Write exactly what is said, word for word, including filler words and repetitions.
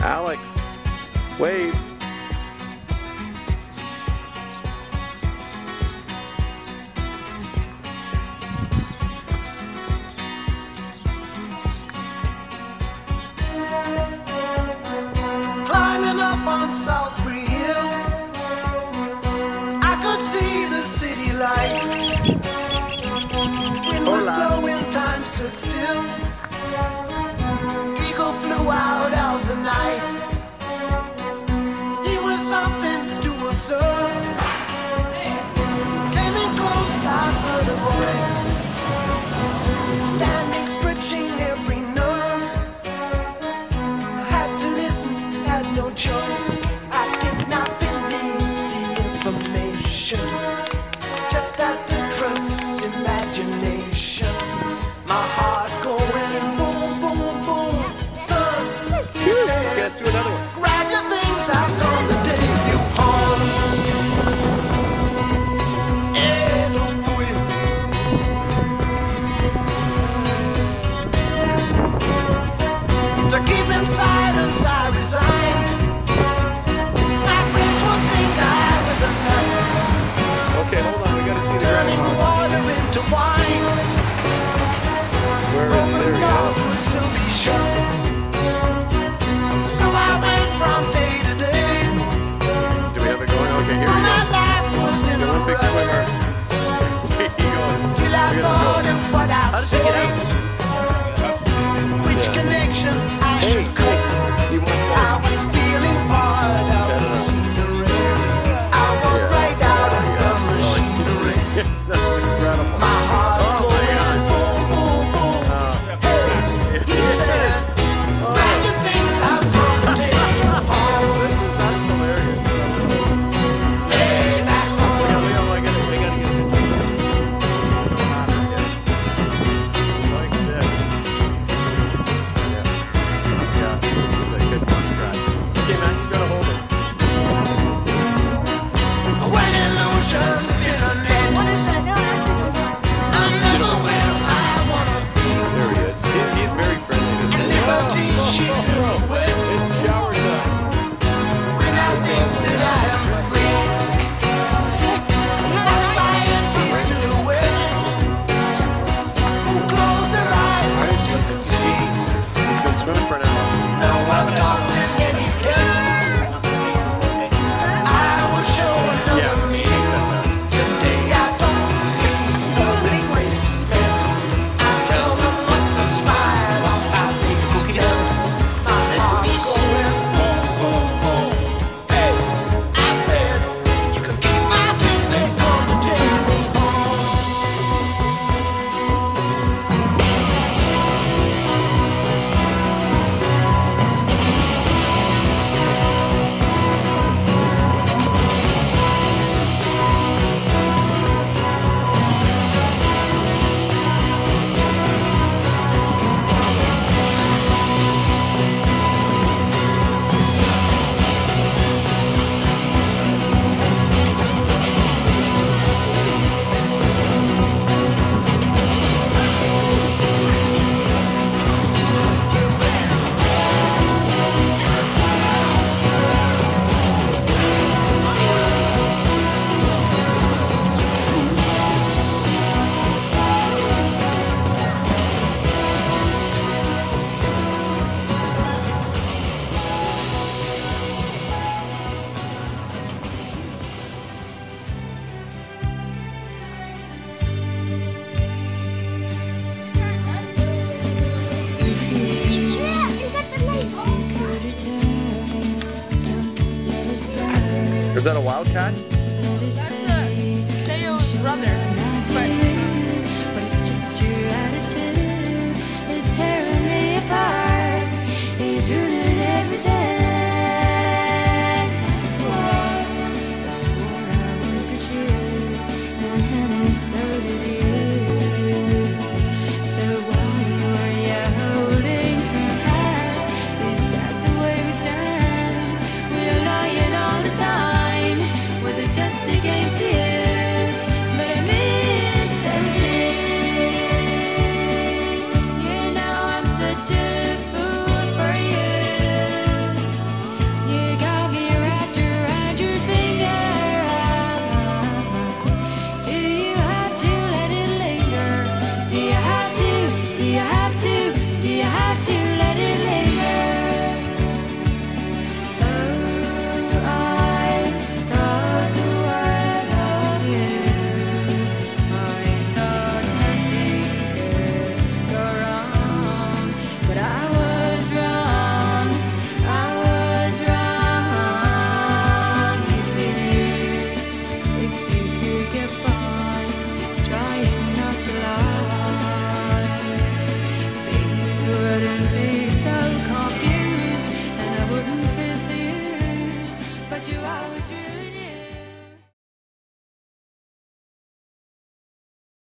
Alex, wave. Climbing up on Salisbury Hill, I could see the city light. Wind was blowing, time stood still. Eagle flew out of the night. He was something to observe. Came in close, I heard a voice, standing, stretching every nerve. I had to listen, had no choice. I did not believe the information, just had to trust imagination. My heart going boom, boom, boom. Son, he said, Let's do another one. grab your things, I'm gonna take you home. Eh, don't do it. To keep in silence, I resigned. My friends would think I was a nut, Okay, hold on. We gotta see the turning grandma. water into wine. Where is it? There he Doors is. would soon be shut. So I went from day to day. Do we have it going? Okay, here My we go. life was in a Olympic rut, swimmer. Here he goes. till I Look at him thought go. of what I'd How does he say. get out? Which Yeah. connection I Hey, should cut. hey, he wants I us. was feeling part of Set the it up. scenery. I walked Yeah. right out of the Oh, machinery. That's incredible. My heart Oh, my going boom, boom, boom. Uh, Hey, he said, grab your things, I'm gonna take you home. That's hilarious. Hey, back We home. gotta, we gotta, we gotta, we gotta get this. Like this. Yeah. Yeah. That's a good one, right. Okay, man, you gotta hold it. When illusions in a net, What is that? No, I'm never where I wanna be. There he is. He, he's very friendly. And Isn't he? liberty she will win. It's shower time. When I think that I am free, watch my empty silhouette. Who close their eyes but still can see. He's been swimming for an hour. No one taught them any better. I will show another me. The day I don't need the grace meant. I tell them what the smile on my face meant. My heart going boom, boom, boom. Hey, I said, you can keep my things, they come to take me home. Is that a wildcat? that's a Teo's brother. But